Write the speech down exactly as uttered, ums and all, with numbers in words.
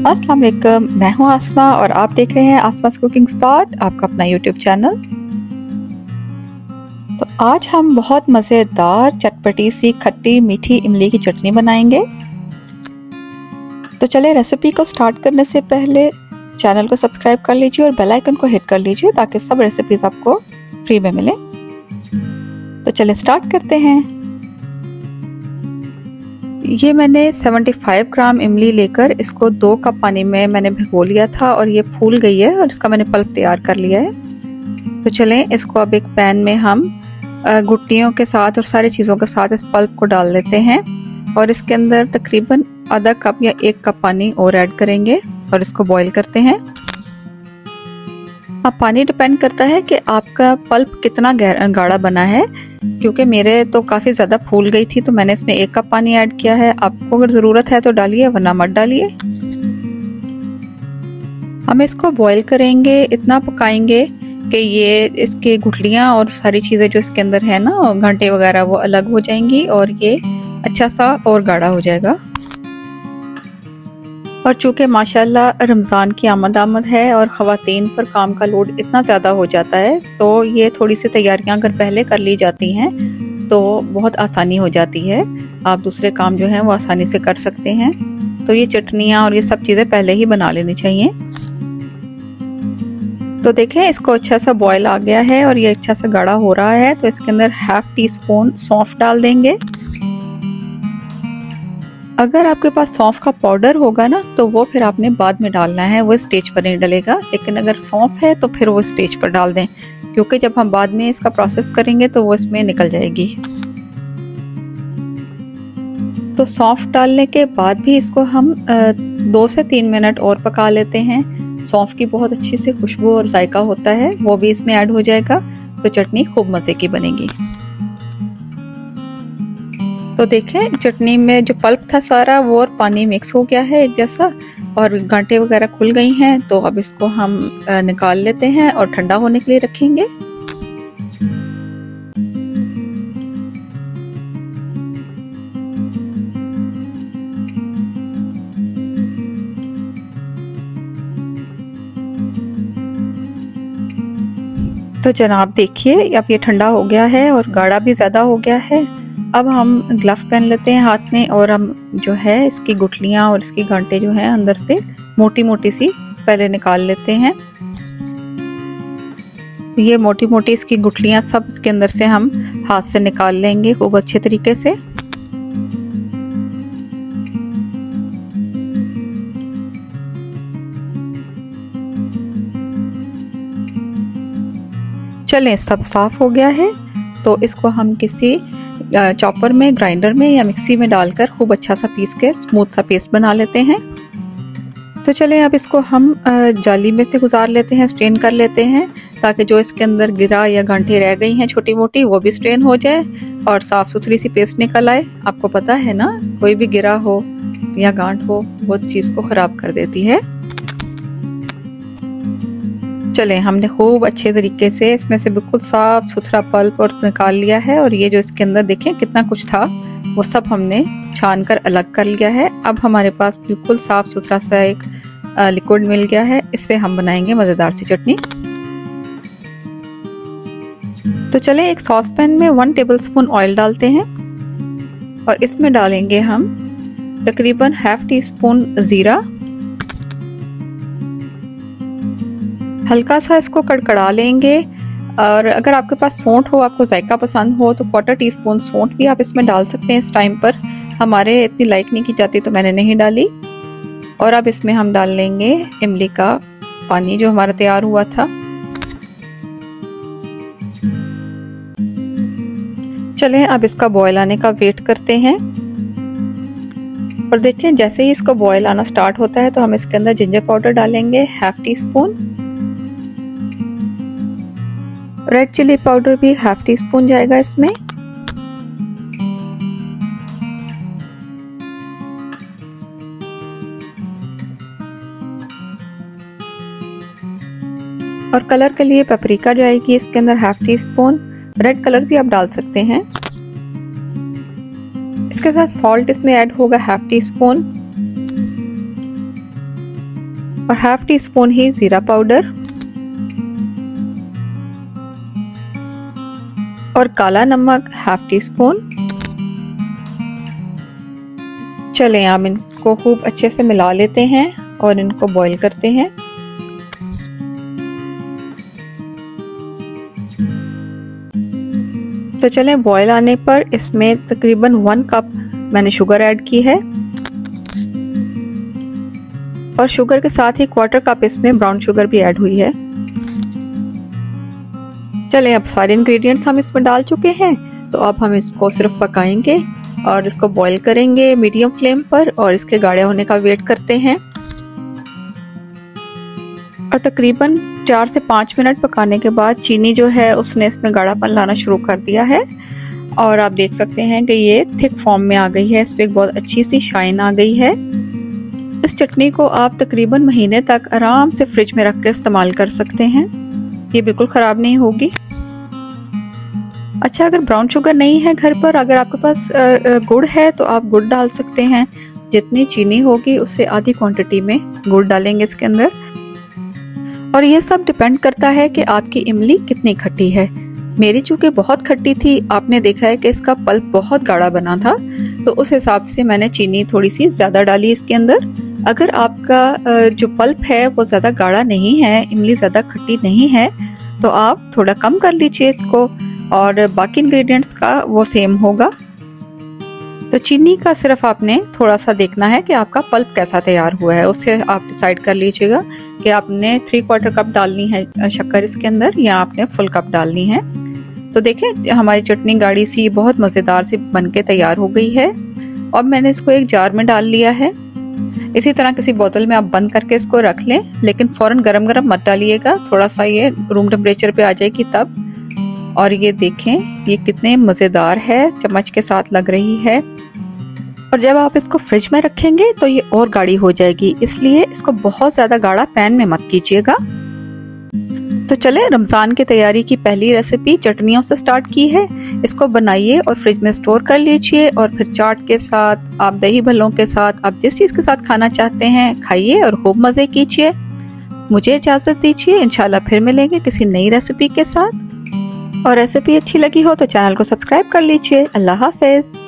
अस्सलाम वालेकुम, मैं हूं आसमा और आप देख रहे हैं आसमास कुकिंग स्पॉट, आपका अपना यूट्यूब चैनल। तो आज हम बहुत मज़ेदार चटपटी सी खट्टी मीठी इमली की चटनी बनाएंगे। तो चले रेसिपी को स्टार्ट करने से पहले चैनल को सब्सक्राइब कर लीजिए और बेल आइकन को हिट कर लीजिए ताकि सब रेसिपीज आपको फ्री में मिले। तो चले स्टार्ट करते हैं। ये मैंने पचहत्तर ग्राम इमली लेकर इसको दो कप पानी में मैंने भिगो लिया था और ये फूल गई है और इसका मैंने पल्प तैयार कर लिया है। तो चलें इसको अब एक पैन में हम गुटलियों के साथ और सारी चीज़ों के साथ इस पल्प को डाल देते हैं और इसके अंदर तकरीबन आधा कप या एक कप पानी और ऐड करेंगे और इसको बॉईल करते हैं। अब पानी डिपेंड करता है कि आपका पल्प कितना गाढ़ा बना है, क्योंकि मेरे तो काफ़ी ज़्यादा फूल गई थी तो मैंने इसमें एक कप पानी ऐड किया है। आपको अगर ज़रूरत है तो डालिए वरना मत डालिए। हम इसको बॉईल करेंगे, इतना पकाएंगे कि ये इसकी गुठलियाँ और सारी चीज़ें जो इसके अंदर है ना घंटे वगैरह वो अलग हो जाएंगी और ये अच्छा सा और गाढ़ा हो जाएगा। और चूँकि माशाल्लाह रमज़ान की आमद आमद है और ख़वातीन पर काम का लोड इतना ज़्यादा हो जाता है तो ये थोड़ी सी तैयारियां अगर पहले कर ली जाती हैं तो बहुत आसानी हो जाती है। आप दूसरे काम जो हैं वो आसानी से कर सकते हैं। तो ये चटनियाँ और ये सब चीज़ें पहले ही बना लेनी चाहिए। तो देखें इसको अच्छा सा बॉयल आ गया है और ये अच्छा सा गाढ़ा हो रहा है। तो इसके अंदर हाफ टी स्पून सौंफ डाल देंगे। अगर आपके पास सौंफ का पाउडर होगा ना तो वो फिर आपने बाद में डालना है, वो स्टेज पर नहीं डलेगा। लेकिन अगर सौंफ है तो फिर वो स्टेज पर डाल दें, क्योंकि जब हम बाद में इसका प्रोसेस करेंगे तो वो इसमें निकल जाएगी। तो सौंफ डालने के बाद भी इसको हम दो से तीन मिनट और पका लेते हैं। सौंफ की बहुत अच्छी से खुशबू और जायका होता है, वो भी इसमें ऐड हो जाएगा तो चटनी खूब मज़े की बनेगी। तो देखें चटनी में जो पल्प था सारा वो और पानी मिक्स हो गया है एक जैसा और गांठें वगैरह खुल गई हैं। तो अब इसको हम निकाल लेते हैं और ठंडा होने के लिए रखेंगे। तो जनाब देखिए अब ये ठंडा हो गया है और गाढ़ा भी ज़्यादा हो गया है। अब हम ग्लव पहन लेते हैं हाथ में और हम जो है इसकी गुठलियाँ और इसकी गांठें जो है अंदर से मोटी मोटी सी पहले निकाल लेते हैं। ये मोटी मोटी इसकी गुठलियाँ सब इसके अंदर से हम हाथ से निकाल लेंगे खूब अच्छे तरीके से। चलें सब साफ हो गया है तो इसको हम किसी चॉपर में, ग्राइंडर में या मिक्सी में डालकर खूब अच्छा सा पीस के स्मूथ सा पेस्ट बना लेते हैं। तो चलें अब इसको हम जाली में से गुजार लेते हैं, स्ट्रेन कर लेते हैं ताकि जो इसके अंदर गिरा या गांठें रह गई हैं छोटी मोटी वो भी स्ट्रेन हो जाए और साफ़ सुथरी सी पेस्ट निकल आए। आपको पता है ना कोई भी गिरा हो या गांठ हो वो चीज़ को ख़राब कर देती है। चलें हमने खूब अच्छे तरीके से इसमें से बिल्कुल साफ सुथरा पल्प और निकाल लिया है और ये जो इसके अंदर देखें कितना कुछ था वो सब हमने छान कर अलग कर लिया है। अब हमारे पास बिल्कुल साफ सुथरा सा एक लिक्विड मिल गया है, इससे हम बनाएंगे मज़ेदार सी चटनी। तो चलें एक सॉस पैन में वन टेबलस्पून ऑयल डालते हैं और इसमें डालेंगे हम तकरीबन हाफ टी स्पून ज़ीरा। हल्का सा इसको कड़कड़ा लेंगे और अगर आपके पास सौंठ हो, आपको जायका पसंद हो तो क्वार्टर टी स्पून सौंठ भी आप इसमें डाल सकते हैं इस टाइम पर। हमारे इतनी लाइक नहीं की जाती तो मैंने नहीं डाली। और अब इसमें हम डाल लेंगे इमली का पानी जो हमारा तैयार हुआ था। चलें अब इसका बॉयल आने का वेट करते हैं और देखें जैसे ही इसको बॉयल आना स्टार्ट होता है तो हम इसके अंदर जिंजर पाउडर डालेंगे half teaspoon. Red chilli powder भी हाफ टी स्पून जाएगा इसमें। और कलर के लिए पेपरिका जाएगी इसके अंदर half teaspoon. Red colour भी आप डाल सकते हैं। इसके साथ सॉल्ट इसमें ऐड होगा हाफ टी स्पून। और हाफ टी स्पून ही जीरा पाउडर और काला नमक हाफ टी स्पून। चलें हम इनको खूब अच्छे से मिला लेते हैं और इनको बॉईल करते हैं। तो चलें, बॉईल आने पर इसमें तकरीबन वन कप मैंने शुगर ऐड की है और शुगर के साथ ही क्वार्टर कप इसमें ब्राउन शुगर भी ऐड हुई है। चलें, अब सारे इंग्रेडिएंट्स हम इसमें डाल चुके हैं, तो अब हम इसको सिर्फ पकाएंगे और इसको बॉईल करेंगे मीडियम फ्लेम पर और इसके गाढ़े होने का वेट करते हैं। और तकरीबन चार से पाँच मिनट पकाने के बाद चीनी जो है उसने इसमें गाढ़ापन लाना शुरू कर दिया है और आप देख सकते हैं कि ये थिक फॉर्म में आ गई है। इस पर एक बहुत अच्छी सी शाइन आ गई है। इस चटनी को आप तकरीबन महीने तक आराम से फ्रिज में रख के इस्तेमाल कर सकते हैं, ये बिल्कुल ख़राब नहीं होगी। अच्छा, अगर ब्राउन शुगर नहीं है घर पर, अगर आपके पास गुड़ है तो आप गुड़ डाल सकते हैं। जितनी चीनी होगी उससे आधी क्वांटिटी में गुड़ डालेंगे इसके अंदर। और ये सब डिपेंड करता है कि आपकी इमली कितनी खट्टी है। मेरी चूंकि बहुत खट्टी थी, आपने देखा है कि इसका पल्प बहुत गाढ़ा बना था, तो उस हिसाब से मैंने चीनी थोड़ी सी ज़्यादा डाली इसके अंदर। अगर आपका जो पल्प है वो ज़्यादा गाढ़ा नहीं है, इमली ज़्यादा खट्टी नहीं है, तो आप थोड़ा कम कर लीजिए इसको और बाकी इंग्रेडिएंट्स का वो सेम होगा। तो चीनी का सिर्फ आपने थोड़ा सा देखना है कि आपका पल्प कैसा तैयार हुआ है, उससे आप डिसाइड कर लीजिएगा कि आपने थ्री क्वार्टर कप डालनी है शक्कर इसके अंदर या आपने फुल कप डालनी है। तो देखें, हमारी चटनी गाढ़ी सी बहुत मज़ेदार सी बनके तैयार हो गई है। और मैंने इसको एक जार में डाल लिया है। इसी तरह किसी बोतल में आप बंद करके इसको रख लें, लेकिन फ़ौरन गरम गरम मत डालिएगा, थोड़ा सा ये रूम टेम्परेचर पे आ जाएगी तब। और ये देखें, ये कितने मज़ेदार है, चम्मच के साथ लग रही है। और जब आप इसको फ्रिज में रखेंगे तो ये और गाढ़ी हो जाएगी, इसलिए इसको बहुत ज़्यादा गाढ़ा पैन में मत कीजिएगा। तो चले, रमज़ान की तैयारी की पहली रेसिपी चटनियों से स्टार्ट की है। इसको बनाइए और फ्रिज में स्टोर कर लीजिए और फिर चाट के साथ, आप दही भल्लों के साथ, आप जिस चीज़ के साथ खाना चाहते हैं खाइए और खूब मज़े कीजिए। मुझे इजाज़त दीजिए, इंशाल्लाह फिर मिलेंगे किसी नई रेसिपी के साथ। और रेसिपी अच्छी लगी हो तो चैनल को सब्सक्राइब कर लीजिए। अल्लाह हाफिज़।